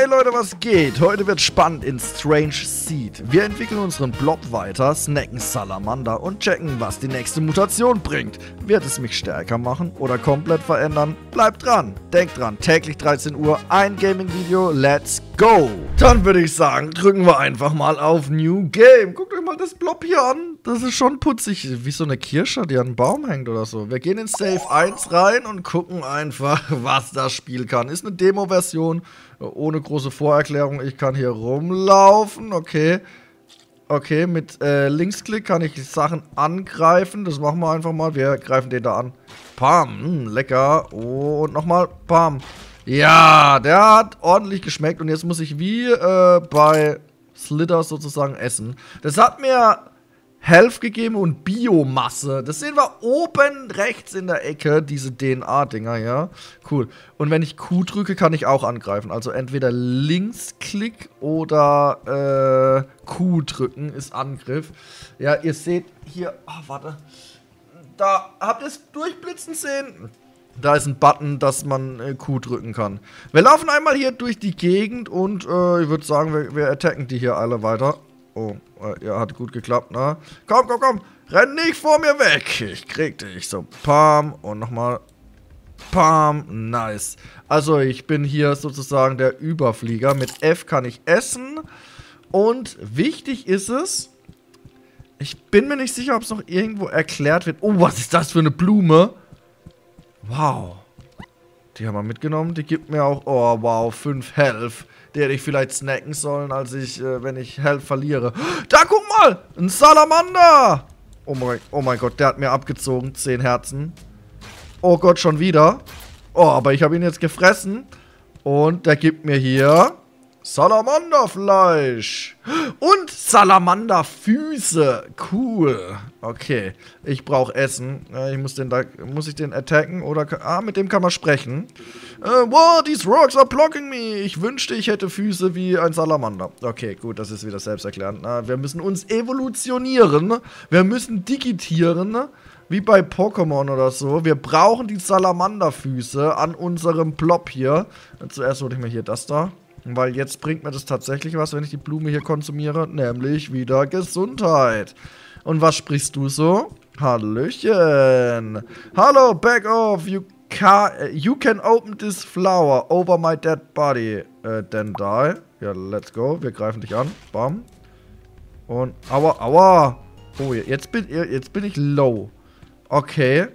Hey Leute, was geht? Heute wird spannend in Strange Seed. Wir entwickeln unseren Blob weiter, snacken Salamander und checken, was die nächste Mutation bringt. Wird es mich stärker machen oder komplett verändern? Bleibt dran. Denkt dran, täglich 13 Uhr, ein Gaming-Video, let's go! Dann würde ich sagen, drücken wir einfach mal auf New Game. Guckt euch mal das Blob hier an. Das ist schon putzig, wie so eine Kirsche, die an einem Baum hängt oder so. Wir gehen in Save 1 rein und gucken einfach, was das Spiel kann. Ist eine Demo-Version. Ohne große Vorerklärung, ich kann hier rumlaufen, okay. Okay, mit Linksklick kann ich Sachen angreifen, das machen wir einfach mal, wir greifen den da an. Pam, lecker, und nochmal, pam. Ja, der hat ordentlich geschmeckt und jetzt muss ich wie bei Slithers sozusagen essen. Das hat mir Health gegeben und Biomasse. Das sehen wir oben rechts in der Ecke, diese DNA-Dinger, ja. Cool. Und wenn ich Q drücke, kann ich auch angreifen. Also entweder Linksklick oder Q drücken ist Angriff. Ja, ihr seht hier, warte. Da habt ihr es durchblitzen sehen. Da ist ein Button, dass man Q drücken kann. Wir laufen einmal hier durch die Gegend und ich würde sagen, wir attacken die hier alle weiter. Oh, ja, hat gut geklappt, ne? Komm, komm, komm! Renn nicht vor mir weg! Ich krieg dich. So, pam. Und nochmal. Pam. Nice. Also, ich bin hier sozusagen der Überflieger. Mit F kann ich essen. Und wichtig ist es, ich bin mir nicht sicher, ob es noch irgendwo erklärt wird. Oh, was ist das für eine Blume? Wow. Die haben wir mitgenommen. Die gibt mir auch, oh, wow, 5 Health. Die hätte ich vielleicht snacken sollen, als ich, wenn ich Health verliere. Da, guck mal! Ein Salamander! Oh mein Gott, der hat mir abgezogen. 10 Herzen. Oh Gott, schon wieder. Oh, aber ich habe ihn jetzt gefressen. Und der gibt mir hier Salamanderfleisch. Und Salamanderfüße. Cool. Okay. Ich brauche Essen. Muss ich den attacken? Oder mit dem kann man sprechen. Wow, these rocks are blocking me. Ich wünschte, ich hätte Füße wie ein Salamander. Okay, gut, das ist wieder selbsterklärend. Wir müssen uns evolutionieren. Wir müssen digitieren. Wie bei Pokémon oder so. Wir brauchen die Salamanderfüße an unserem Blob hier. Zuerst hole ich mir hier das da. Weil jetzt bringt mir das tatsächlich was, wenn ich die Blume hier konsumiere. Nämlich wieder Gesundheit. Und was sprichst du so? Hallöchen. Hallo, back off. You can open this flower over my dead body. Then die. Ja, let's go. Wir greifen dich an. Bam. Und, aua, aua. Oh, jetzt bin ich low. Okay.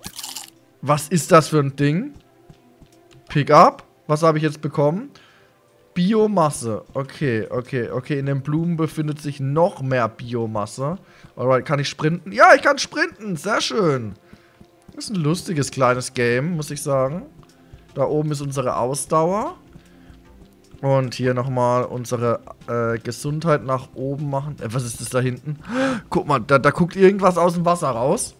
Was ist das für ein Ding? Pick up. Was habe ich jetzt bekommen? Biomasse. Okay, okay, okay. In den Blumen befindet sich noch mehr Biomasse. Alright, kann ich sprinten? Ja, ich kann sprinten. Sehr schön. Das ist ein lustiges kleines Game, muss ich sagen. Da oben ist unsere Ausdauer. Und hier nochmal unsere Gesundheit nach oben machen. Was ist das da hinten? Guck mal, da guckt irgendwas aus dem Wasser raus.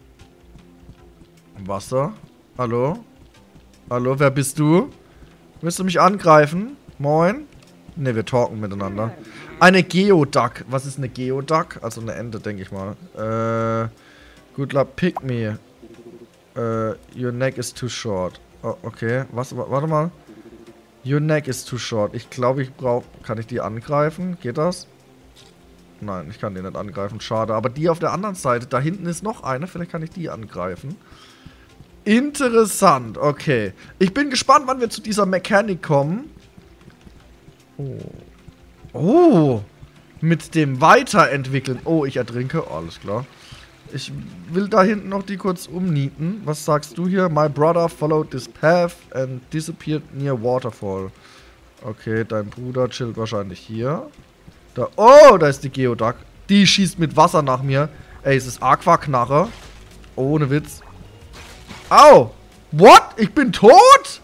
Wasser? Hallo? Hallo, wer bist du? Willst du mich angreifen? Moin? Ne, wir talken miteinander. Eine Geoduck. Was ist eine Geoduck? Also eine Ente, denke ich mal. Good luck, pick me. Your neck is too short. Oh, okay. Was? Warte mal. Your neck is too short. Ich glaube, ich brauche... Kann ich die angreifen? Geht das? Nein, ich kann die nicht angreifen. Schade. Aber die auf der anderen Seite, da hinten ist noch eine. Vielleicht kann ich die angreifen. Interessant. Okay. Ich bin gespannt, wann wir zu dieser Mechanik kommen. Oh. Oh. Mit dem Weiterentwickeln. Oh, ich ertrinke. Oh, alles klar. Ich will da hinten noch die kurz umnieten. Was sagst du hier? My brother followed this path and disappeared near waterfall. Okay, dein Bruder chillt wahrscheinlich hier. Da. Oh, da ist die Geoduck. Die schießt mit Wasser nach mir. Ey, es ist Aquaknarre. Ohne Witz. Au! What? Ich bin tot?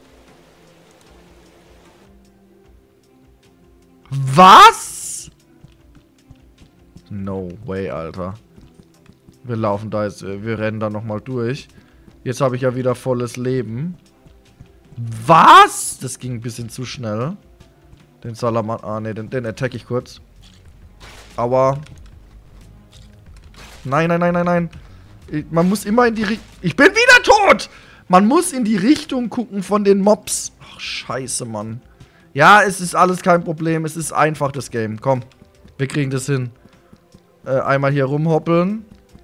Was? No way, Alter. Wir laufen da jetzt, wir rennen da nochmal durch. Jetzt habe ich ja wieder volles Leben. Was? Das ging ein bisschen zu schnell. Den Salamander, ne, den attack ich kurz. Aua. Nein, nein, nein, nein, nein. Man muss immer in die Richtung... Ich bin wieder tot! Man muss in die Richtung gucken von den Mobs. Ach, scheiße, Mann. Ja, es ist alles kein Problem. Es ist einfach, das Game. Komm, wir kriegen das hin. Einmal hier rumhoppeln.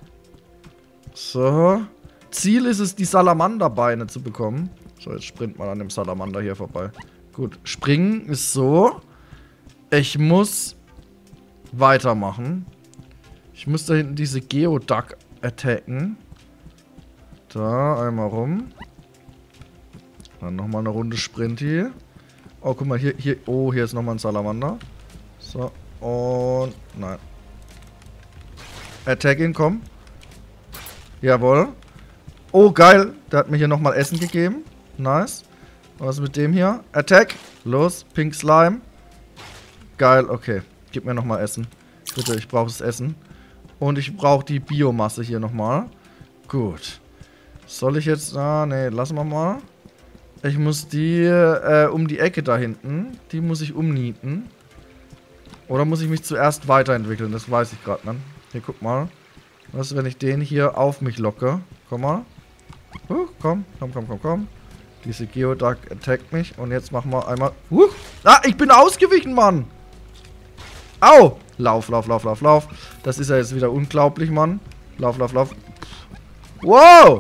So. Ziel ist es, die Salamanderbeine zu bekommen. So, jetzt sprint mal an dem Salamander hier vorbei. Gut, springen ist so. Ich muss weitermachen. Ich muss da hinten diese Geoduck attacken. Da, einmal rum. Dann nochmal eine Runde Sprint hier. Oh, guck mal, hier. Oh, hier ist nochmal ein Salamander. So, und... Nein. Attack ihn, komm. Jawohl. Oh, geil. Der hat mir hier nochmal Essen gegeben. Nice. Was ist mit dem hier? Attack. Los, Pink Slime. Geil, okay. Gib mir nochmal Essen. Bitte, ich brauche das Essen. Und ich brauche die Biomasse hier nochmal. Gut. Soll ich jetzt... Ah, nee, lassen wir mal. Ich muss die um die Ecke da hinten. Die muss ich umnieten. Oder muss ich mich zuerst weiterentwickeln? Das weiß ich gerade nicht. Hier, guck mal. Was ist, wenn ich den hier auf mich locke? Komm mal. Komm. Diese Geoduck attackt mich. Und jetzt machen wir einmal... Ah, ich bin ausgewichen, Mann! Au! Lauf. Das ist ja jetzt wieder unglaublich, Mann. Lauf. Wow!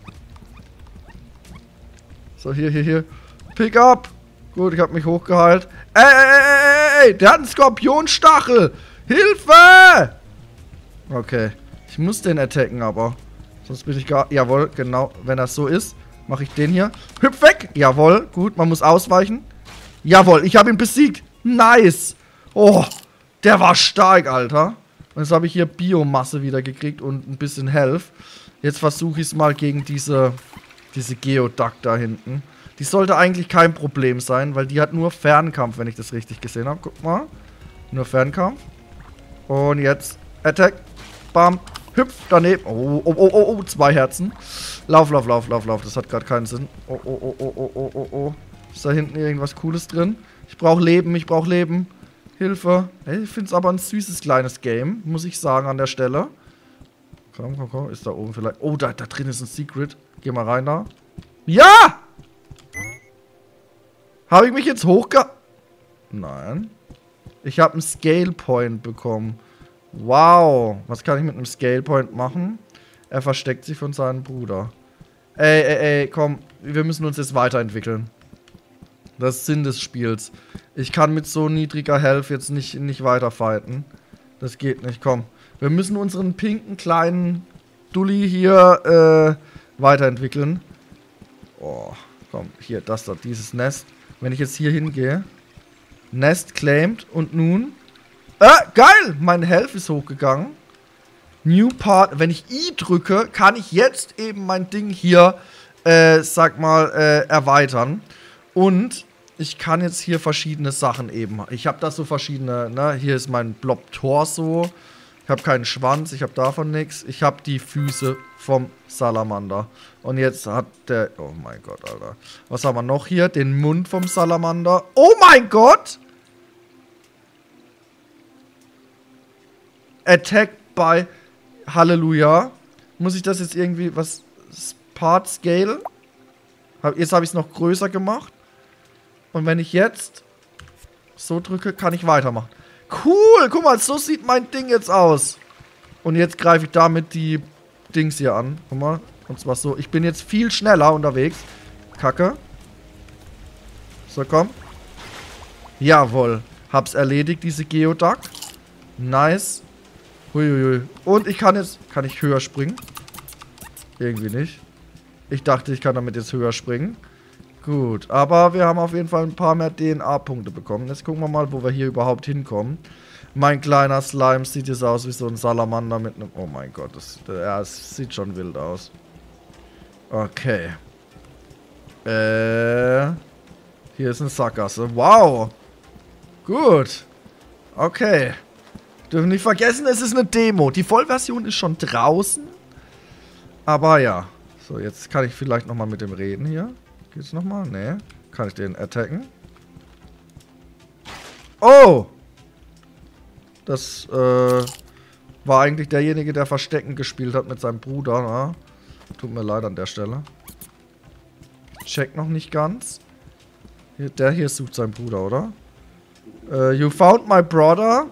So, hier. Pick up! Gut, ich habe mich hochgeheilt. Ey! Der hat einen Skorpionstachel! Hilfe! Okay. Ich muss den attacken, aber. Sonst bin ich gar... Jawohl, genau. Wenn das so ist, mache ich den hier. Hüpf weg! Jawohl, gut. Man muss ausweichen. Jawohl, ich habe ihn besiegt. Nice! Oh, der war stark, Alter. Und jetzt habe ich hier Biomasse wieder gekriegt und ein bisschen Health. Jetzt versuche ich es mal gegen diese Geoduck da hinten. Die sollte eigentlich kein Problem sein, weil die hat nur Fernkampf, wenn ich das richtig gesehen habe. Guck mal. Nur Fernkampf. Und jetzt Attack. Bam. Hüpf daneben. Oh, 2 Herzen. Lauf. Das hat gerade keinen Sinn. Oh. Ist da hinten irgendwas Cooles drin? Ich brauche Leben. Hilfe. Hey, ich finde es aber ein süßes kleines Game, muss ich sagen an der Stelle. Komm. Ist da oben vielleicht... Oh, da drin ist ein Secret. Geh mal rein da. Ja! Habe ich mich jetzt Nein. Ich habe einen Scale Point bekommen. Wow. Was kann ich mit einem Scale Point machen? Er versteckt sich von seinem Bruder. Ey, komm. Wir müssen uns jetzt weiterentwickeln. Das ist Sinn des Spiels. Ich kann mit so niedriger Health jetzt nicht weiter fighten. Das geht nicht, komm. Wir müssen unseren pinken kleinen Dulli hier weiterentwickeln. Oh, komm, hier, dieses Nest. Wenn ich jetzt hier hingehe. Nest claimed und nun... geil! Mein Health ist hochgegangen. New Part. Wenn ich I drücke, kann ich jetzt eben mein Ding hier, erweitern. Und ich kann jetzt hier verschiedene Sachen eben. Ich habe da so verschiedene, ne? Hier ist mein Blob-Torso. Ich habe keinen Schwanz, ich habe davon nichts. Ich habe die Füße vom Salamander. Und jetzt hat der... Oh mein Gott, Alter. Was haben wir noch hier? Den Mund vom Salamander. Oh mein Gott! Attack by Halleluja. Muss ich das jetzt irgendwie... Was? Part Scale? Jetzt habe ich es noch größer gemacht. Und wenn ich jetzt so drücke, kann ich weitermachen. Cool, guck mal, so sieht mein Ding jetzt aus. Und jetzt greife ich damit die Dings hier an. Guck mal, und zwar so. Ich bin jetzt viel schneller unterwegs. Kacke. So, komm. Jawohl. Hab's erledigt, diese Geoduck. Nice. Huiuiui. Und ich kann jetzt... Kann ich höher springen? Irgendwie nicht. Ich dachte, ich kann damit jetzt höher springen. Gut, aber wir haben auf jeden Fall ein paar mehr DNA-Punkte bekommen. Jetzt gucken wir mal, wo wir hier überhaupt hinkommen. Mein kleiner Slime sieht jetzt aus wie so ein Salamander mit einem... Oh mein Gott, es sieht schon wild aus. Okay. Hier ist eine Sackgasse. Wow. Gut. Okay. Dürfen nicht vergessen, es ist eine Demo. Die Vollversion ist schon draußen. Aber ja. So, jetzt kann ich vielleicht nochmal mit dem reden hier. Geht's nochmal? Nee. Kann ich den attacken? Oh! Das, war eigentlich derjenige, der Verstecken gespielt hat mit seinem Bruder, na? Tut mir leid an der Stelle. Check noch nicht ganz. Der hier sucht seinen Bruder, oder? You found my brother?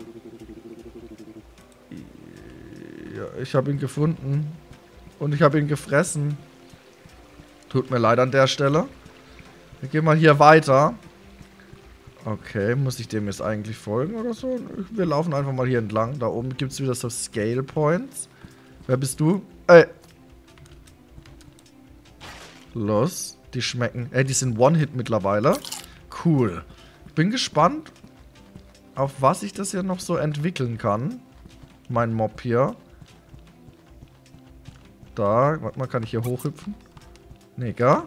Ja, ich habe ihn gefunden. Und ich habe ihn gefressen. Tut mir leid an der Stelle. Wir gehen mal hier weiter. Okay, muss ich dem jetzt eigentlich folgen oder so? Wir laufen einfach mal hier entlang. Da oben gibt es wieder so Scale Points. Wer bist du? Ey. Los. Die schmecken. Ey, die sind One-Hit mittlerweile. Cool. Ich bin gespannt, auf was sich das hier noch so entwickeln kann. Mein Mob hier. Da. Warte mal, kann ich hier hochhüpfen? Nee, gar?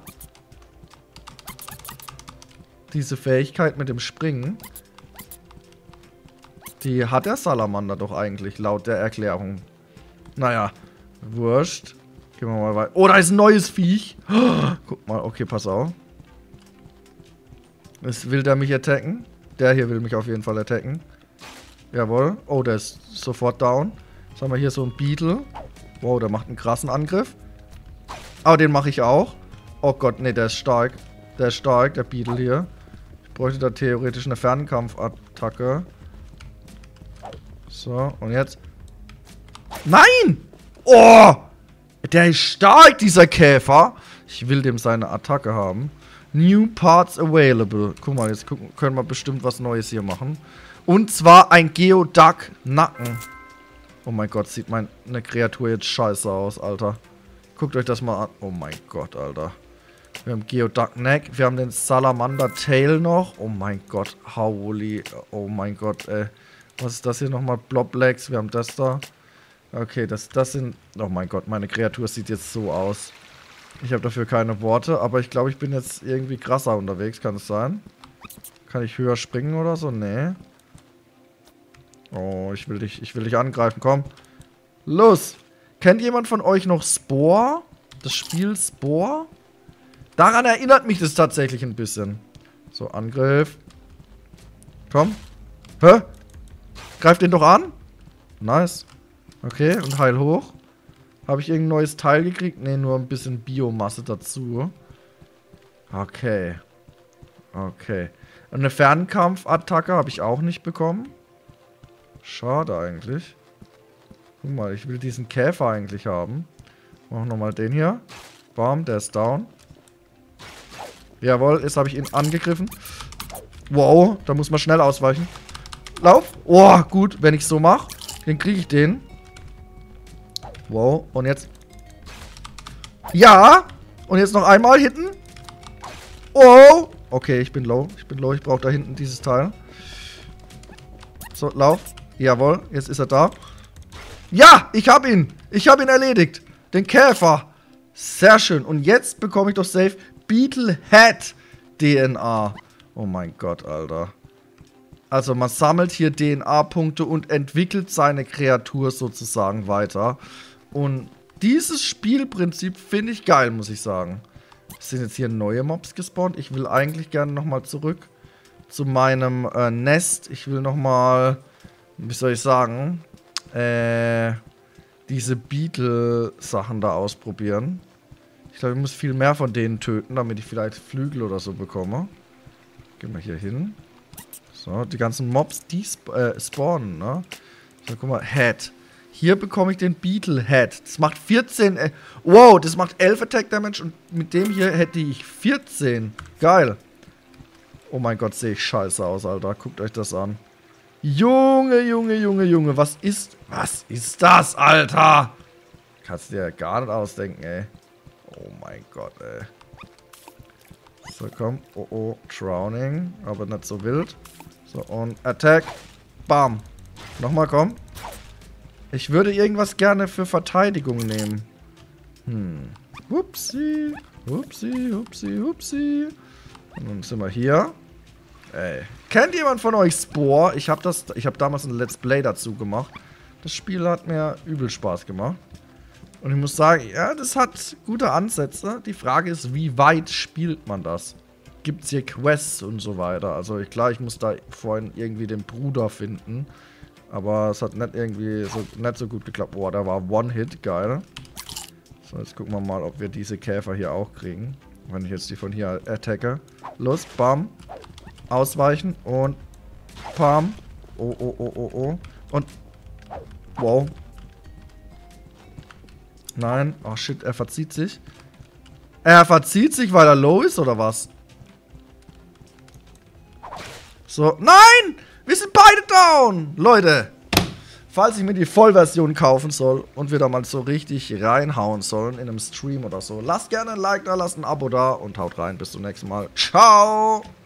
Diese Fähigkeit mit dem Springen, die hat der Salamander doch eigentlich, laut der Erklärung. Naja, wurscht. Gehen wir mal weiter. Oh, da ist ein neues Viech. Guck mal, okay, pass auf. Jetzt will der mich attacken. Der hier will mich auf jeden Fall attacken. Jawohl. Oh, der ist sofort down. Jetzt haben wir hier so einen Beetle. Wow, der macht einen krassen Angriff. Aber den mache ich auch. Oh Gott, nee, der ist stark. Der ist stark, der Beetle hier. Ich bräuchte da theoretisch eine Fernkampfattacke. So, und jetzt. Nein! Oh! Der ist stark, dieser Käfer. Ich will dem seine Attacke haben. New Parts available. Guck mal, jetzt können wir bestimmt was Neues hier machen. Und zwar ein Geoduck-Nacken. Oh mein Gott, sieht meine Kreatur jetzt scheiße aus, Alter. Guckt euch das mal an. Oh mein Gott, Alter. Wir haben Geoduck-Neck. Wir haben den Salamander-Tail noch. Oh mein Gott, holy. Oh mein Gott, ey. Was ist das hier nochmal? Blob-Legs. Wir haben das da. Okay, das sind... Oh mein Gott, meine Kreatur sieht jetzt so aus. Ich habe dafür keine Worte, aber ich glaube, ich bin jetzt irgendwie krasser unterwegs. Kann es sein? Kann ich höher springen oder so? Nee. Oh, ich will dich angreifen. Komm. Los. Kennt jemand von euch noch Spore? Das Spiel Spore? Daran erinnert mich das tatsächlich ein bisschen. So, Angriff. Komm. Hä? Greif den doch an. Nice. Okay, und heil hoch. Habe ich irgendein neues Teil gekriegt? Ne, nur ein bisschen Biomasse dazu. Okay. Okay. Und eine Fernkampfattacke habe ich auch nicht bekommen. Schade eigentlich. Guck mal, ich will diesen Käfer eigentlich haben. Machen nochmal den hier. Bam, der ist down. Jawohl, jetzt habe ich ihn angegriffen. Wow, da muss man schnell ausweichen. Lauf. Oh, gut, wenn ich so mache, dann kriege ich den. Wow, und jetzt... Ja! Und jetzt noch einmal hinten. Oh! Okay, ich bin low. Ich brauche da hinten dieses Teil. So, lauf. Jawohl, jetzt ist er da. Ja! Ich habe ihn! Ich habe ihn erledigt! Den Käfer! Sehr schön. Und jetzt bekomme ich doch safe Beetle Head DNA. Oh mein Gott, Alter. Also man sammelt hier DNA-Punkte und entwickelt seine Kreatur sozusagen weiter. Und dieses Spielprinzip finde ich geil, muss ich sagen. Es sind jetzt hier neue Mobs gespawnt. Ich will eigentlich gerne nochmal zurück zu meinem Nest. Ich will nochmal, wie soll ich sagen, diese Beetle-Sachen da ausprobieren. Ich glaube, ich muss viel mehr von denen töten, damit ich vielleicht Flügel oder so bekomme. Gehen wir hier hin. So, die ganzen Mobs, die spawnen, ne? So, guck mal, Head. Hier bekomme ich den Beetle Head. Das macht 14... wow, das macht 11 Attack Damage und mit dem hier hätte ich 14. Geil. Oh mein Gott, sehe ich scheiße aus, Alter. Guckt euch das an. Junge, Junge, Junge, Junge. Was ist das, Alter? Kannst du dir gar nicht ausdenken, ey. Oh mein Gott, ey. So, komm. Oh, oh. Drowning. Aber nicht so wild. So, und Attack. Bam. Nochmal, komm. Ich würde irgendwas gerne für Verteidigung nehmen. Hupsi. Hupsi, hupsi, hupsi. Und dann sind wir hier. Ey. Kennt jemand von euch Spore? Ich habe damals ein Let's Play dazu gemacht. Das Spiel hat mir übel Spaß gemacht. Und ich muss sagen, ja, das hat gute Ansätze. Die Frage ist, wie weit spielt man das? Gibt es hier Quests und so weiter? Also klar, ich muss da vorhin irgendwie den Bruder finden. Aber es hat nicht so gut geklappt. Boah, da war One-Hit, geil. So, jetzt gucken wir mal, ob wir diese Käfer hier auch kriegen. Wenn ich jetzt die von hier attacke. Los, bam. Ausweichen und Pam. Oh, oh, oh, oh, oh. Und wow. Nein. Oh shit, er verzieht sich. Er verzieht sich, weil er low ist, oder was? So. Nein! Wir sind beide down! Leute. Falls ich mir die Vollversion kaufen soll und wir da mal so richtig reinhauen sollen in einem Stream oder so, lasst gerne ein Like da, lasst ein Abo da und haut rein. Bis zum nächsten Mal. Ciao!